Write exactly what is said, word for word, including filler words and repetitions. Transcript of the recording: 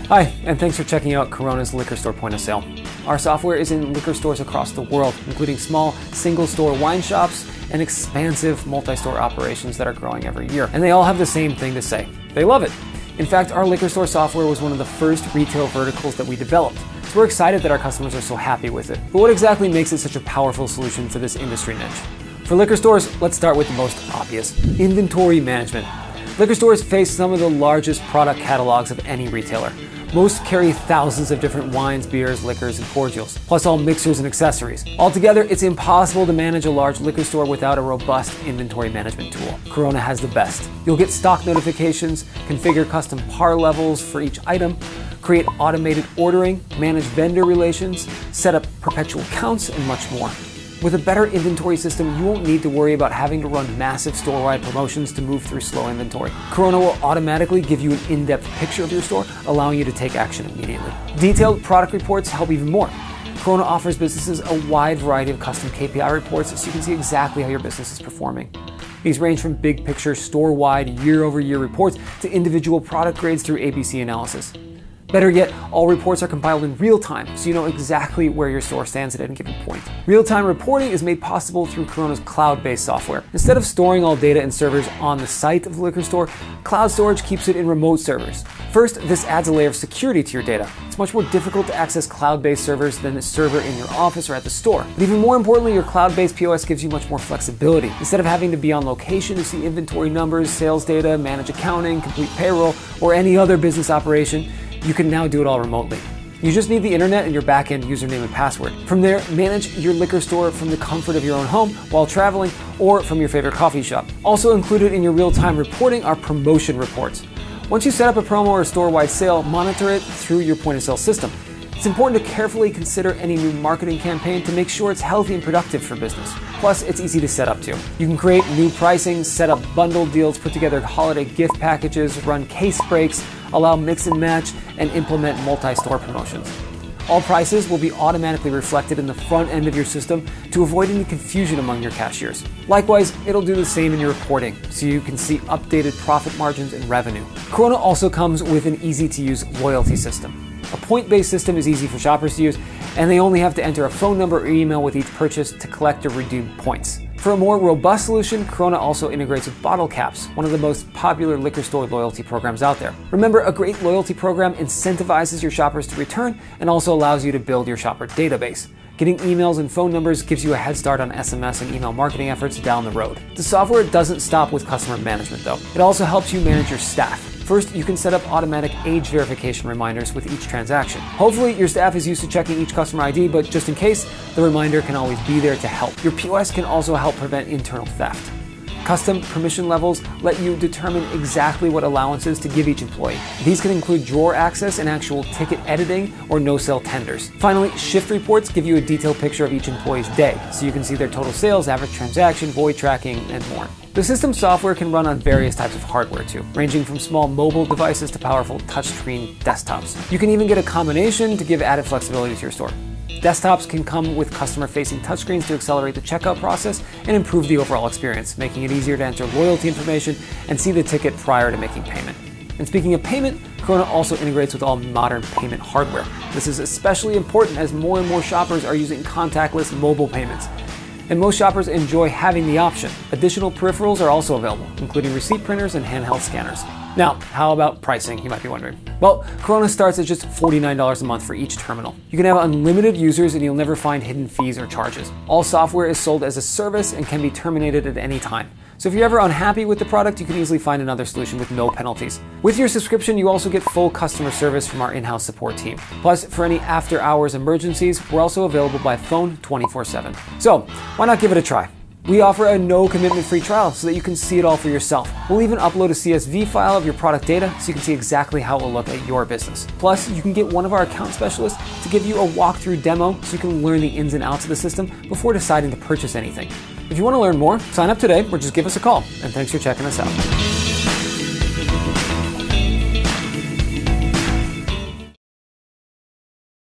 Hi, and thanks for checking out Korona's liquor store point of sale. Our software is in liquor stores across the world, including small single-store wine shops and expansive multi-store operations that are growing every year. And they all have the same thing to say. They love it. In fact, our liquor store software was one of the first retail verticals that we developed. So we're excited that our customers are so happy with it. But what exactly makes it such a powerful solution for this industry niche? For liquor stores, let's start with the most obvious: inventory management. Liquor stores face some of the largest product catalogs of any retailer. Most carry thousands of different wines, beers, liquors, and cordials, plus all mixers and accessories. Altogether, it's impossible to manage a large liquor store without a robust inventory management tool. Korona has the best. You'll get stock notifications, configure custom par levels for each item, create automated ordering, manage vendor relations, set up perpetual counts, and much more. With a better inventory system, you won't need to worry about having to run massive store-wide promotions to move through slow inventory. Korona will automatically give you an in-depth picture of your store, allowing you to take action immediately. Detailed product reports help even more. Korona offers businesses a wide variety of custom K P I reports so you can see exactly how your business is performing. These range from big picture, store-wide, year-over-year reports to individual product grades through A B C analysis. Better yet, all reports are compiled in real time, so you know exactly where your store stands at any given point. Real-time reporting is made possible through Korona's cloud-based software. Instead of storing all data in servers on the site of the liquor store, cloud storage keeps it in remote servers. First, this adds a layer of security to your data. It's much more difficult to access cloud-based servers than a server in your office or at the store. But even more importantly, your cloud-based P O S gives you much more flexibility. Instead of having to be on location to see inventory numbers, sales data, manage accounting, complete payroll, or any other business operation, you can now do it all remotely. You just need the internet and your back-end username and password. From there, manage your liquor store from the comfort of your own home while traveling or from your favorite coffee shop. Also included in your real-time reporting are promotion reports. Once you set up a promo or store-wide sale, monitor it through your point-of-sale system. It's important to carefully consider any new marketing campaign to make sure it's healthy and productive for business. Plus, it's easy to set up too. You can create new pricing, set up bundled deals, put together holiday gift packages, run case breaks, allow mix and match, and implement multi-store promotions. All prices will be automatically reflected in the front end of your system to avoid any confusion among your cashiers. Likewise, it'll do the same in your reporting, so you can see updated profit margins and revenue. Korona also comes with an easy-to-use loyalty system. A point-based system is easy for shoppers to use, and they only have to enter a phone number or email with each purchase to collect or redeem points. For a more robust solution, Korona also integrates with Bottle Caps, one of the most popular liquor store loyalty programs out there. Remember, a great loyalty program incentivizes your shoppers to return and also allows you to build your shopper database. Getting emails and phone numbers gives you a head start on S M S and email marketing efforts down the road. The software doesn't stop with customer management though. It also helps you manage your staff. First, you can set up automatic age verification reminders with each transaction. Hopefully, your staff is used to checking each customer I D, but just in case, the reminder can always be there to help. Your P O S can also help prevent internal theft. Custom permission levels let you determine exactly what allowances to give each employee. These can include drawer access and actual ticket editing or no-sale tenders. Finally, shift reports give you a detailed picture of each employee's day, so you can see their total sales, average transaction, void tracking, and more. The system software can run on various types of hardware too, ranging from small mobile devices to powerful touchscreen desktops. You can even get a combination to give added flexibility to your store. Desktops can come with customer-facing touchscreens to accelerate the checkout process and improve the overall experience, making it easier to enter loyalty information and see the ticket prior to making payment. And speaking of payment, Korona also integrates with all modern payment hardware. This is especially important as more and more shoppers are using contactless mobile payments. And most shoppers enjoy having the option. Additional peripherals are also available, including receipt printers and handheld scanners. Now, how about pricing, you might be wondering? Well, Korona starts at just forty-nine dollars a month for each terminal. You can have unlimited users and you'll never find hidden fees or charges. All software is sold as a service and can be terminated at any time. So if you're ever unhappy with the product, you can easily find another solution with no penalties. With your subscription, you also get full customer service from our in-house support team. Plus, for any after-hours emergencies, we're also available by phone twenty-four seven. So, why not give it a try? We offer a no-commitment free trial so that you can see it all for yourself. We'll even upload a C S V file of your product data so you can see exactly how it will look at your business. Plus, you can get one of our account specialists to give you a walkthrough demo so you can learn the ins and outs of the system before deciding to purchase anything. If you want to learn more, sign up today or just give us a call. And thanks for checking us out.